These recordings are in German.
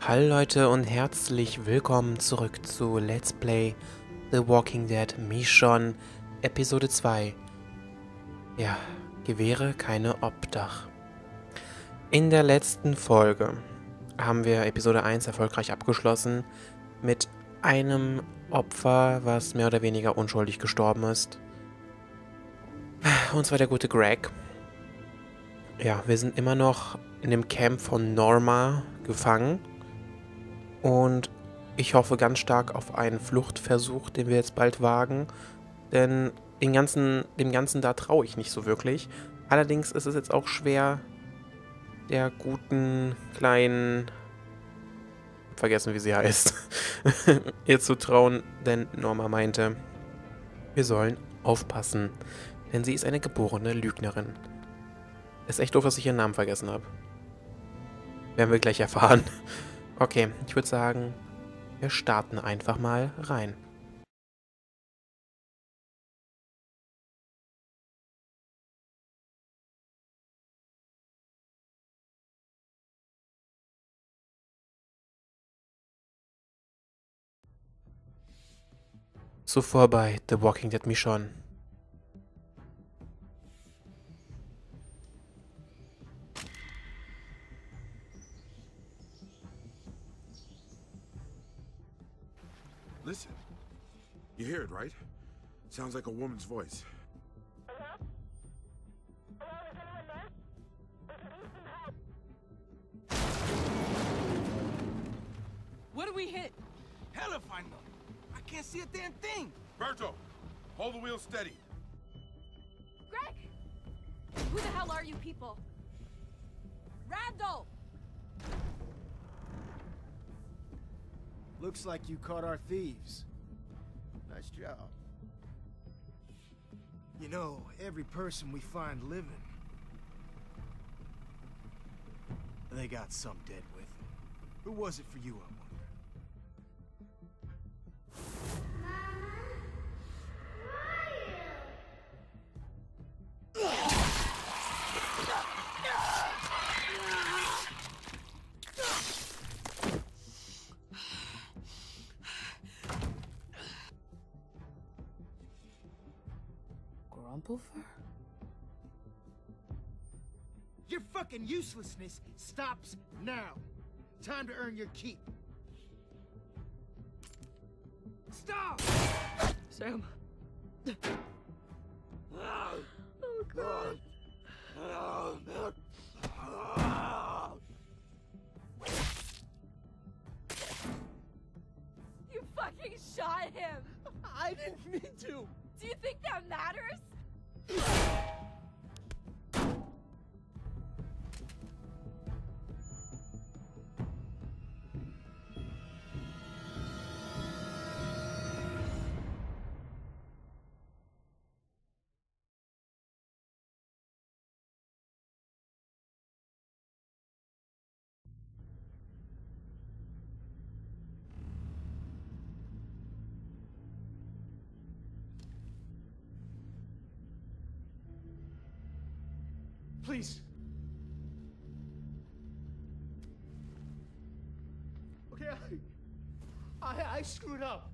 Hallo Leute und herzlich willkommen zurück zu Let's Play The Walking Dead Michonne Episode 2. Ja, Gewehre, keine Obdach. In der letzten Folge haben wir Episode 1 erfolgreich abgeschlossen mit einem Opfer, was mehr oder weniger unschuldig gestorben ist. Und zwar der gute Greg. Ja, wir sind immer noch in dem Camp von Norma gefangen. Und ich hoffe ganz stark auf einen Fluchtversuch, den wir jetzt bald wagen. Denn dem Ganzen da traue ich nicht so wirklich. Allerdings ist es jetzt auch schwer, der guten kleinen... vergessen, wie sie heißt. ihr zu trauen, denn Norma meinte, wir sollen aufpassen. Denn sie ist eine geborene Lügnerin. Ist echt doof, dass ich ihren Namen vergessen habe. Werden wir gleich erfahren. Okay, ich würde sagen, wir starten einfach mal rein. Zuvor bei The Walking Dead Michonne. Listen. You hear it, right? Sounds like a woman's voice. What do we hit? Hell if I know. I can't see a damn thing. Berto, hold the wheel steady. Greg! Who the hell are you people? Randall! Looks like you caught our thieves. Nice job. You know, every person we find living, they got some dead with them. Who was it for you, I wonder? Grumplefer? Your fucking uselessness stops now. Time to earn your keep. Stop! Sam. Oh, God. You fucking shot him! I didn't mean to. Do you think that matters? Please. Okay, I screwed up.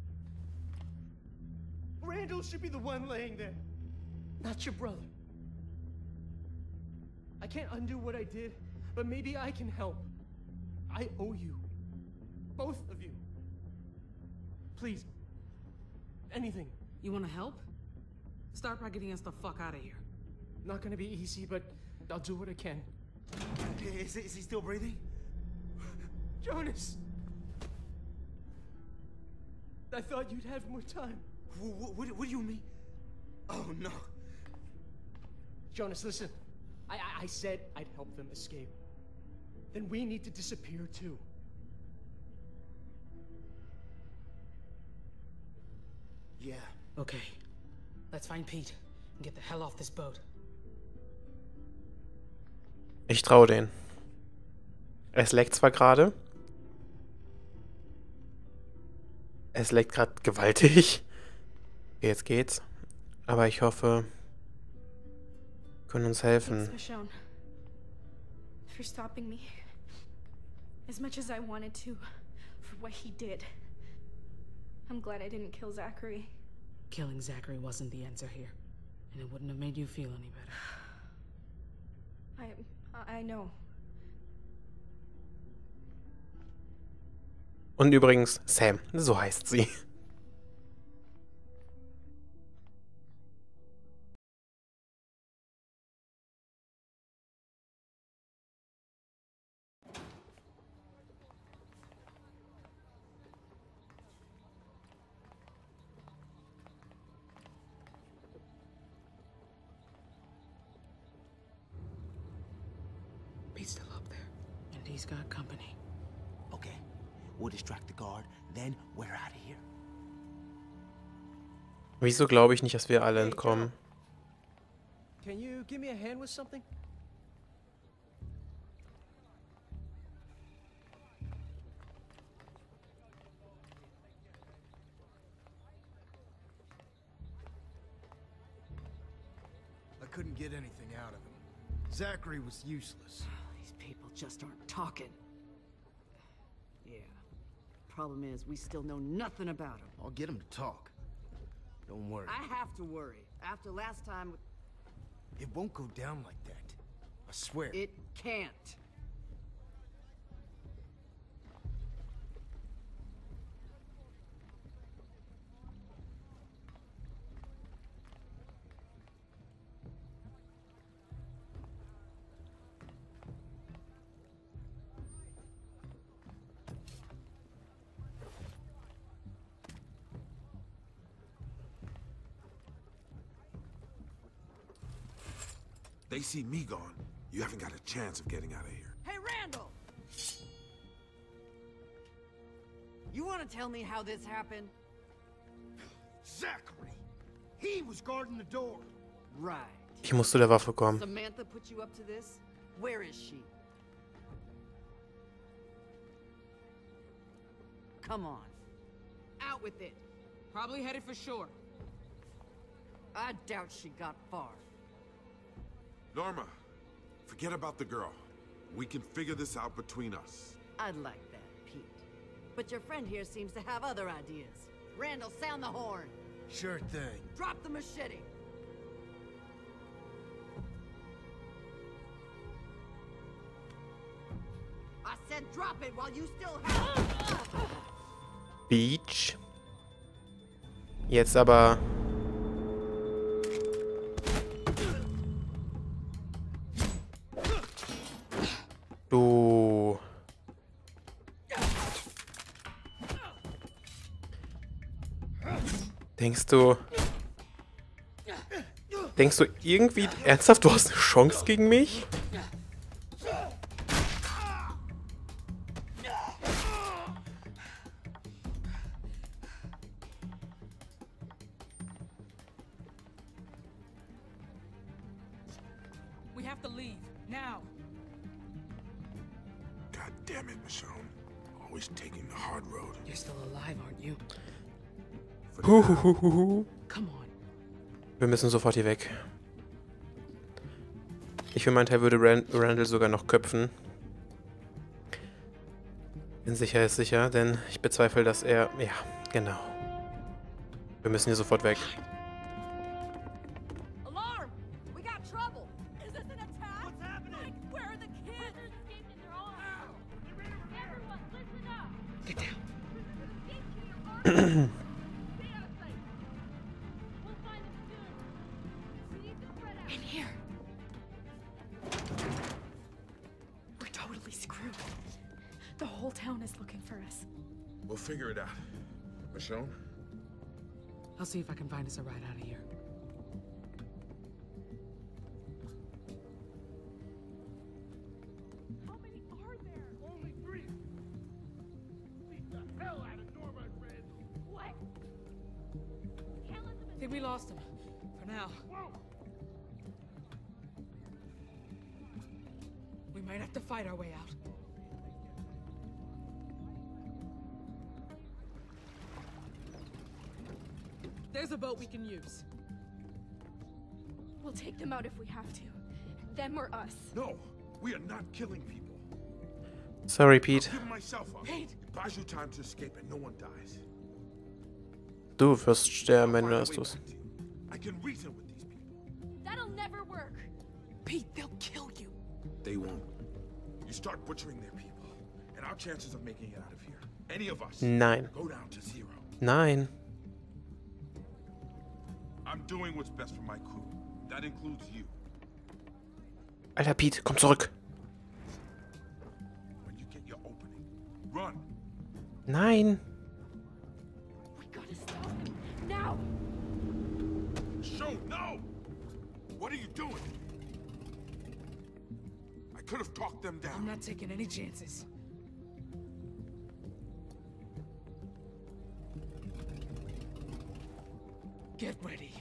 Randall should be the one laying there, not your brother. I can't undo what I did, but maybe I can help. I owe you. Both of you. Please. Anything. You want to help? Start by getting us the fuck out of here. Not gonna be easy, but I'll do what I can. Is he still breathing? Jonas! I thought you'd have more time. What do you mean? Oh, no. Jonas, listen. I said I'd help them escape. Then we need to disappear, too. Yeah. Okay. Let's find Pete and get the hell off this boat. Ich traue den. Es leckt zwar gerade. Es leckt gerade gewaltig. Jetzt geht's. Aber ich hoffe, wir können uns helfen. Thanks, Michonne. For stopping me. As much as I wanted to, for what he did, I'm glad I didn't kill Zachary. Killing Zachary wasn't the answer here, and it wouldn't have made you feel any better. I know. Und übrigens, Sam, so heißt sie. He's still up there, and he's got company. Okay, we'll distract the guard, then we're out of here. Wieso glaube ich nicht, dass wir alle entkommen? Can you give me a hand with something? I couldn't get anything out of him. Zachary was useless. These people just aren't talking. Yeah. Problem is, we still know nothing about him. I'll get him to talk. Don't worry. I have to worry. After last time, It won't go down like that. I swear. it can't. They see me gone. You haven't got a chance of getting out of here. Hey, Randall! You want to tell me how this happened? Zachary! He was guarding the door. Right. Ich muss zu der Waffe kommen. Samantha put you up to this? Where is she? Come on. Out with it. Probably headed for shore. I doubt she got far. Norma, forget about the girl. We can figure this out between us. I'd like that, Pete. But your friend here seems to have other ideas. Randall, sound the horn. Sure thing. Drop the machete. I said drop it while you still have it. Beach. Jetzt aber... Du... Denkst du irgendwie ernsthaft, du hast eine Chance gegen mich? We have to leave, now. God damn it, Michonne. Always taking the hard road. You're still alive, aren't you? Huhuhuhu. Come on. Wir müssen sofort hier weg. Ich für meinen Teil würde Randall sogar noch köpfen. Denn sicher ist sicher, denn ich bezweifle, dass er... Ja, genau. Wir müssen hier sofort weg. Alarm! We got trouble! Is this an attack? What's happening? Mike, where are the kids? They're escaped in their arms. Everyone, listen up! Get down. Stay out of sight. We'll find them soon. We need to spread out. In here. We're totally screwed. The whole town is looking for us. We'll figure it out. Michonne? I'll see if I can find us a ride out of here. How many are there? Only 3. Beat the hell out of Norma and Randall. What? Can't let them I think we lost him. For now. Whoa! We might have to fight our way out. There's a boat we can use. We'll take them out if we have to. Them or us. No, we are not killing people. Sorry, Pete. Give myself up. It buys you time to escape and no one dies. Du wirst sterben, wenn du das tust. I can reason with these people. That'll never work. Pete, they'll kill you. They won't. You start butchering their people, and our chances of making it out of here, any of us, Nein. go down to zero. Nein. I'm doing what's best for my crew. That includes you. Alter, Pete, komm zurück. When you get your opening, run. Nein. We gotta stop him. Now! Shoot, no! What are you doing? I could have talked them down. I'm not taking any chances. Get ready.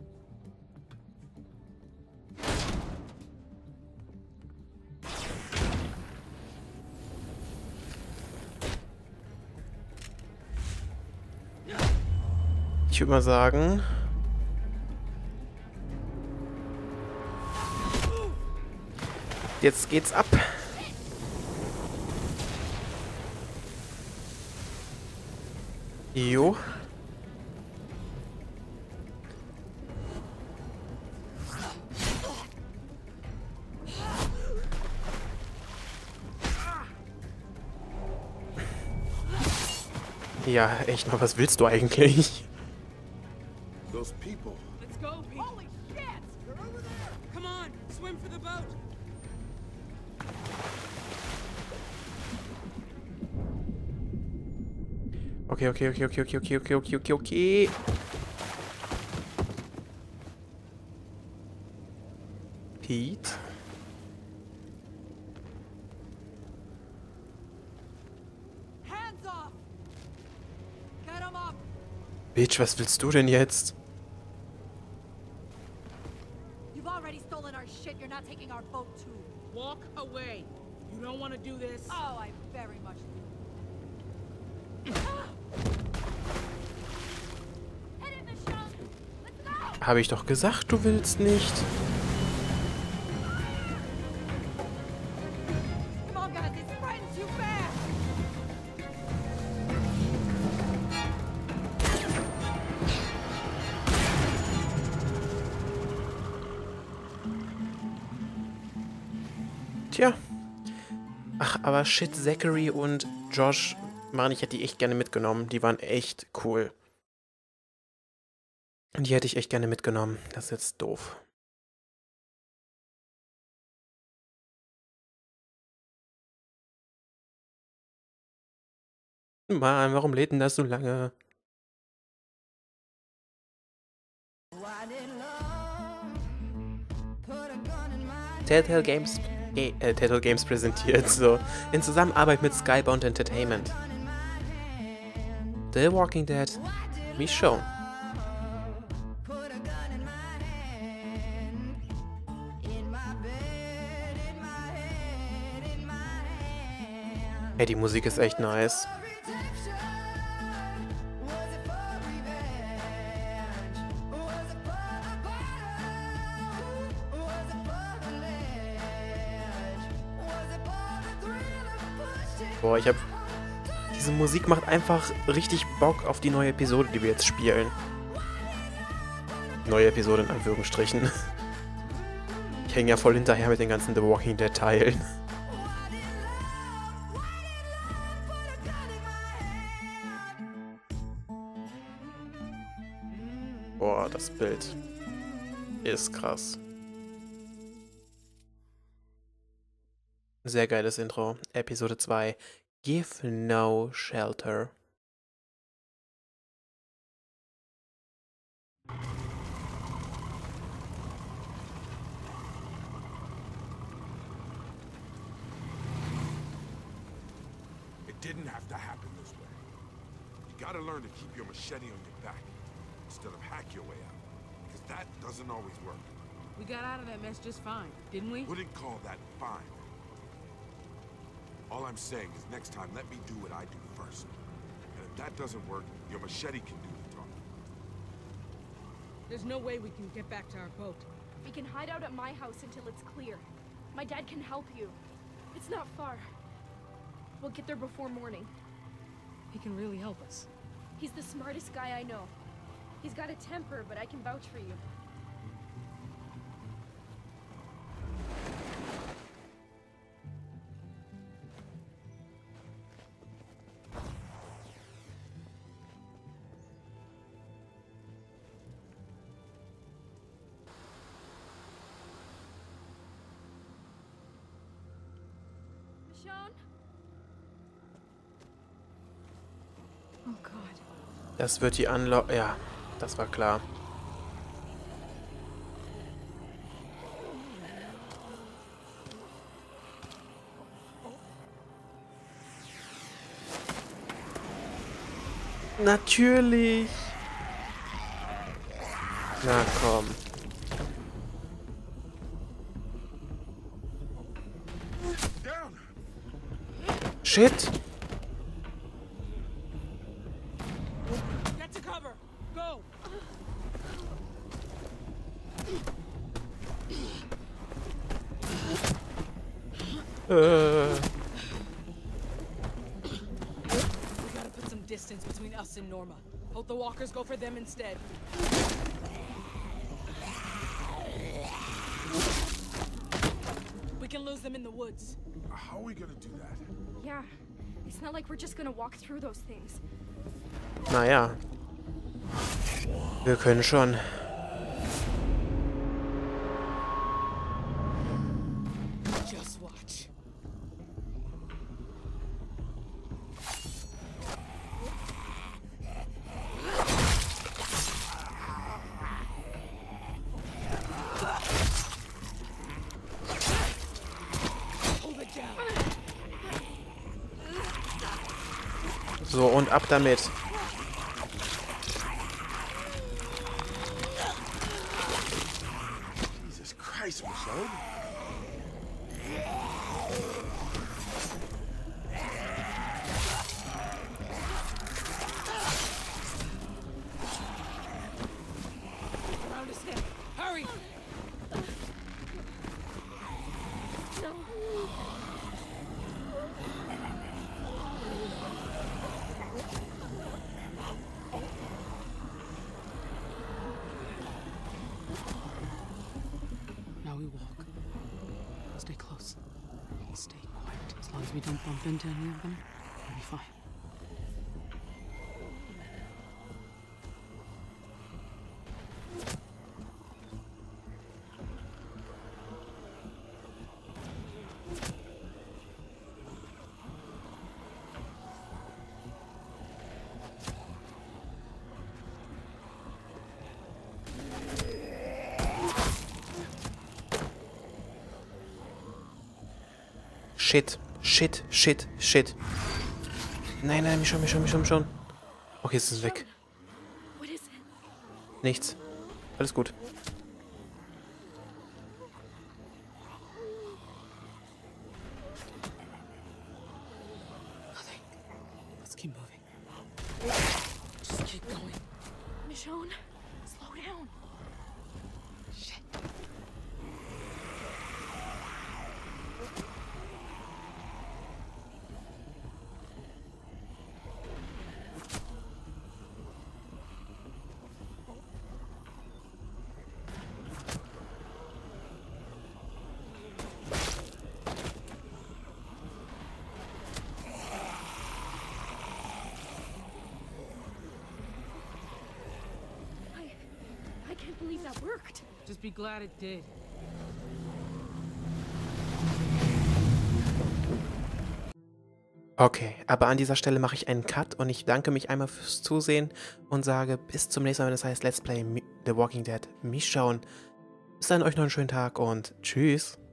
Ich würde mal sagen... Jetzt geht's ab. Jo. Ja, echt mal, was willst du eigentlich? Those people. Let's go, Pete. Holy shit! They're over there! Come on, swim for the boat. Okay. Pete? Hands off! Get him up! Bitch, was willst du denn jetzt? You've already stolen our shit. You're not taking our boat too. Walk away. You don't want to do this. Oh, I very much do. Hit it, Michelle! Let's go! Habe ich doch gesagt, du willst nicht. Come on, guys, it's spreading too fast! Tja. Ach, aber shit, Zachary und Josh, Mann, ich hätte die echt gerne mitgenommen. Die waren echt cool. Die hätte ich echt gerne mitgenommen. Das ist jetzt doof. Mann, warum lädt denn das so lange? Telltale Games präsentiert, so in Zusammenarbeit mit Skybound Entertainment. The Walking Dead, Michonne. Hey, die Musik ist echt nice. Boah, diese Musik macht einfach richtig Bock auf die neue Episode, die wir jetzt spielen. Neue Episode in Anführungsstrichen. Ich hänge ja voll hinterher mit den ganzen The Walking Dead Teilen. Boah, das Bild ist krass. Sehr geiles Intro. Episode 2. Give no shelter. It didn't have to happen this way. You gotta learn to keep your machete on your back instead of hack your way out. Because that doesn't always work. We got out of that mess just fine, didn't we? Wouldn't call that fine. All I'm saying is next time, let me do what I do first. And if that doesn't work, your machete can do the talking. There's no way we can get back to our boat. We can hide out at my house until it's clear. My dad can help you. It's not far. We'll get there before morning. He can really help us. He's the smartest guy I know. He's got a temper, but I can vouch for you. Michonne? Oh God. Das wird die Anlauf... Ja, das war klar. Natürlich. Na komm. Down! Shit. Get to cover! Go! We gotta put some distance between us and Norma. Hope the walkers go for them instead. We can lose them in the woods. How are we gonna do that? Yeah. It's not like we're just gonna walk through those things. Naja. Wir können schon. Just watch. Hold it down. So, und ab damit. Jesus Christ, Michonne! Around his hip. Hurry! No. Now we walk. Stay close. Stay quiet. As long as we don't bump into any of them, we'll be fine. Shit. Shit, shit, shit. Nein, nein, mich schon. Okay, jetzt ist es weg. What is it? Nichts. Alles gut. Nothing. Let's keep moving. Just keep going. Michonne, slow down. Shit. I can't believe that worked. Just be glad it did. Okay, aber an dieser Stelle mache ich einen Cut und ich danke mich einmal fürs Zusehen und sage bis zum nächsten Mal, wenn das heißt Let's Play The Walking Dead Michonne. Bis dann, euch noch einen schönen Tag und tschüss.